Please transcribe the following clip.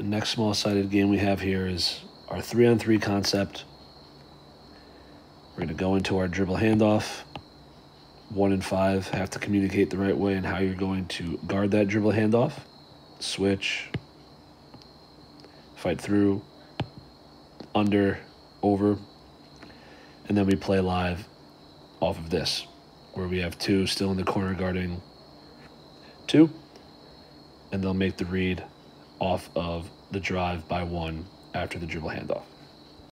The next small-sided game we have here is our 3-on-3 concept. We're going to go into our dribble handoff. 1 and 5 have to communicate the right way and how you're going to guard that dribble handoff. Switch, fight through, under, over, and then we play live off of this, where we have 2 still in the corner guarding 2, and they'll make the read off of the drive by 1 after the dribble handoff.